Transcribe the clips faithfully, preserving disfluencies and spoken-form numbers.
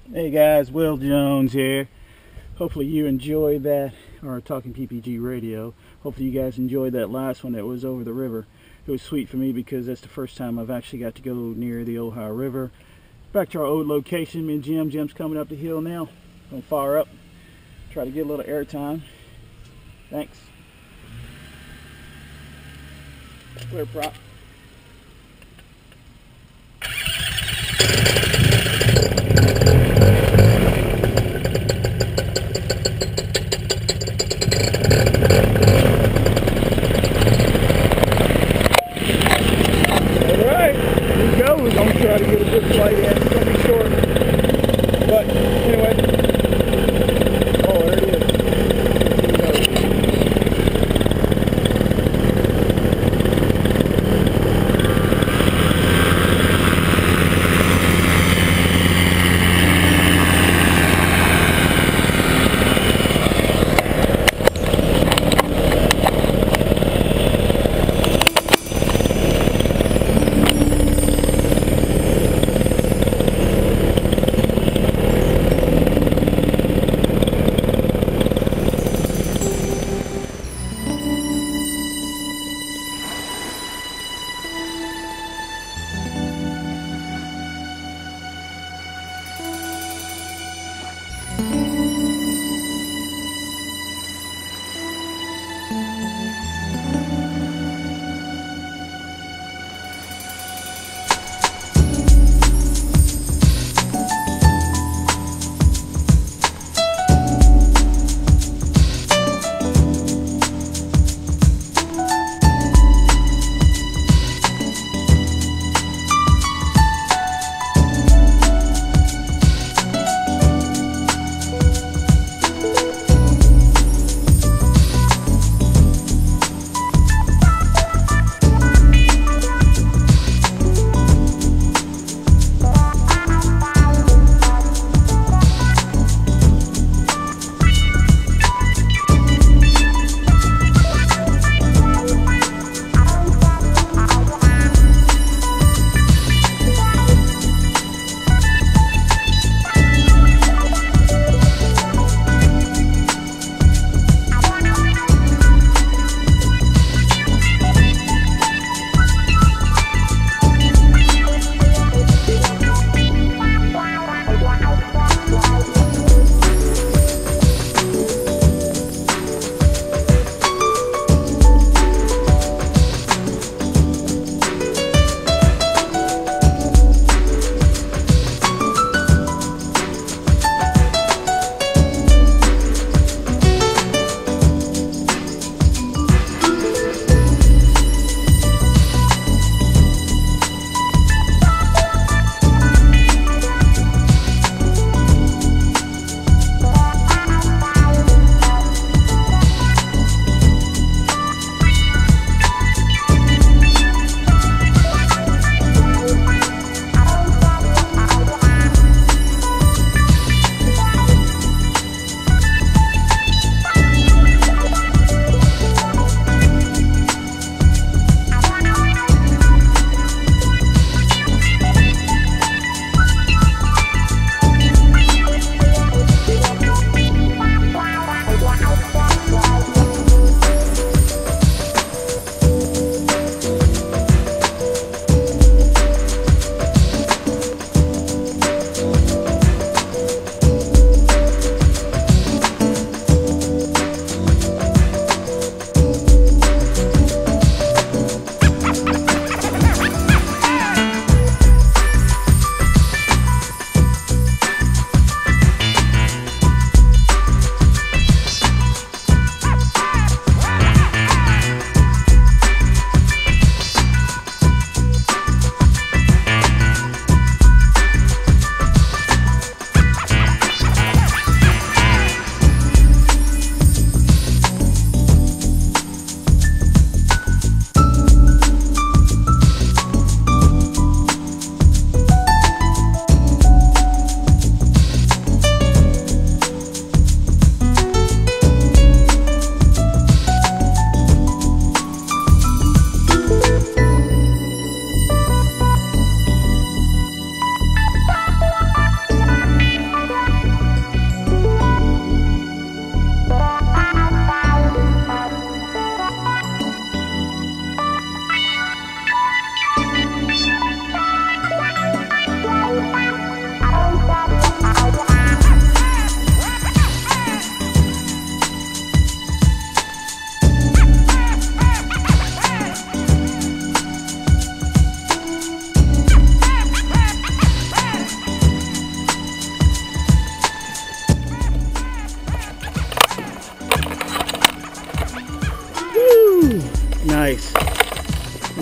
Hey guys, Will Jones here. Hopefully you enjoyed that, or Talking P P G Radio. Hopefully you guys enjoyed that last one that was over the river. It was sweet for me because that's the first time I've actually got to go near the Ohio River. Back to our old location, me and Jim. Jim's coming up the hill now. Gonna fire up, try to get a little air time. Thanks. Clear prop. Try to get a good flight in. It's going to be short. But anyway. Oh, there it is. Here we go.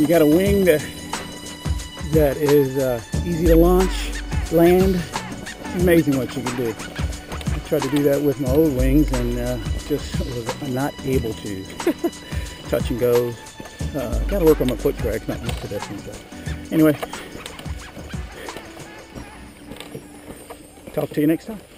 you got a wing that that is uh, easy to launch, land, it's amazing what you can do. I tried to do that with my old wings and uh, just was not able to. Touch and go. Uh, got to work on my foot tracks, not used to this and stuff. Anyway, talk to you next time.